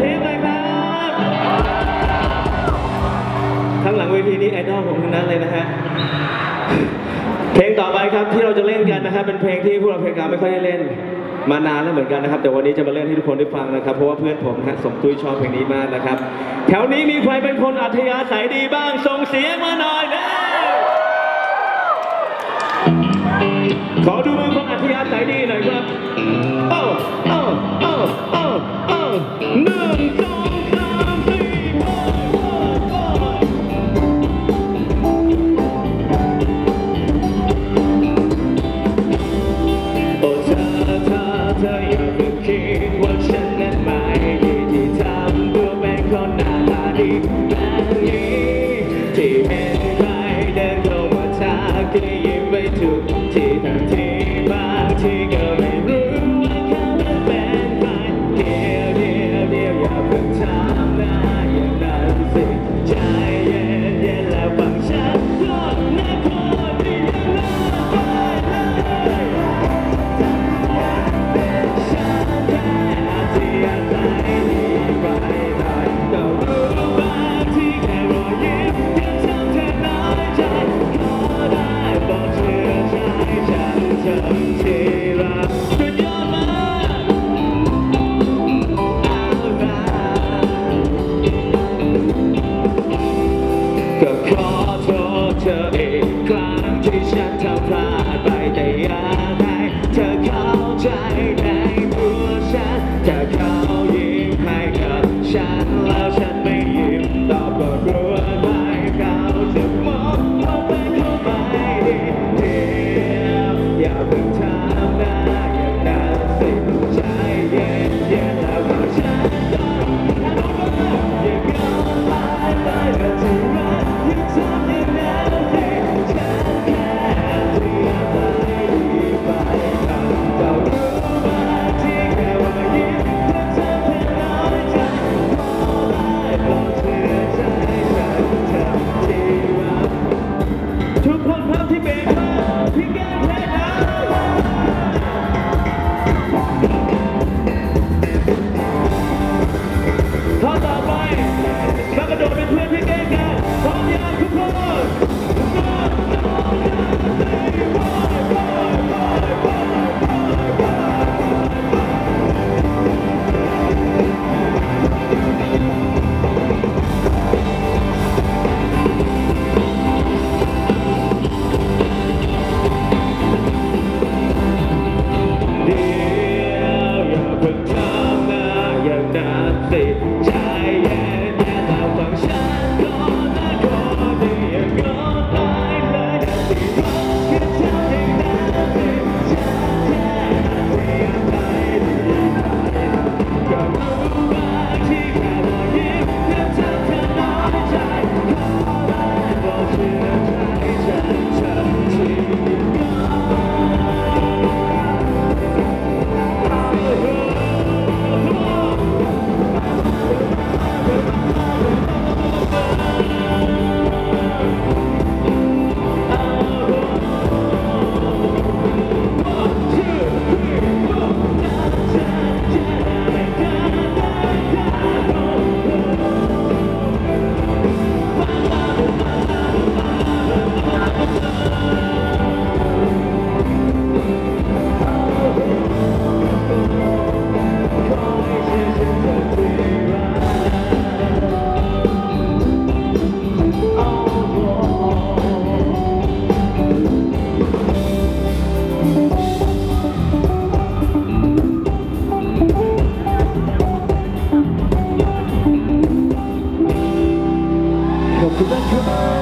เทปเลยครับข้างหลังเวทีนี้ไอดอลผมทั้งนั้นเลยนะฮะเพลงต่อไปครับที่เราจะเล่นกันนะครับเป็นเพลงที่พวกเราเพลงกลางไม่ค่อยได้เล่นมานานแล้วเหมือนกันนะครับแต่วันนี้จะมาเล่นให้ทุกคนได้ฟังนะครับเพราะว่าเพื่อนผมฮะสมตุ้ยชอบเพลงนี้มากนะครับแถวนี้มีใครเป็นคนอัธยาศัยดีบ้างส่งเสียงมาหน่อยเลยขอดูมือคนอัธยาศัยดีหน่อยครับโอ้โอ้โอ้โอ้โอ้1 2 3 4เธออย่าเพิ่งคิดว่าฉันนั้นไม่ดีที่ทำตัวเป็นคนหน้าตาดีแบบนี้ที่เห็นใครเดินเข้ามาทักก็ยิ้มไปทุกทีทั้งที่บางทีก็ไม่รู้ว่าเขาเป็นใครเดี๋ยวอย่าเพิ่งทำหน้าอย่างนั้นสิใจเย็นแล้วฟังฉันก่อนนะคนที่ยังรอไปก็ขอโทษเธออีกครั้งที่ฉันทำพลาดไปแต่อยากให้เธอเข้าใจในตัวฉันถ้าเขายิ้มให้กับฉันแล้วฉันไม่ยิ้มตอบก็รู้ว่าเขาจะมองว่าเป็นคนไม่ดีเดียวอย่าเพิ่งทำหน้าอย่างนั้นสิใจเย็นแล้วก็ฉันต้องอย่าเกินไปแบบที่รักอย่าทำอย่างนั้นสิฉันแค่ที่อยากไม่ดีไปก็รู้ว่าที่แค่ว่ายิ้มและเธอแค่น้อยใจขอได้โปรดเชื่อใจฉันทำที่รักทุกคนครับที่เบรกมาที่แก้แพ้ได้ข้อต่อไปมากระโดดเป็นเพื่อนพี่เก่งกันพร้อมยังทุกคนเดี๋ยวอย่าเพิ่งทำหน้าอย่างนั้นสิใจเย็นแล้วฟังฉันก่อนนะคนที่ยังงอนไม่เลยที่รักแค่เธอเองนะสิฉันแค่ที่อยากไม่ดีก็รู้ว่าที่แค่รอยยิ้มและเธอแค่น้อยใจขอได้โปรดเชื่อใจฉันทำที่ขอบคุณมากครับ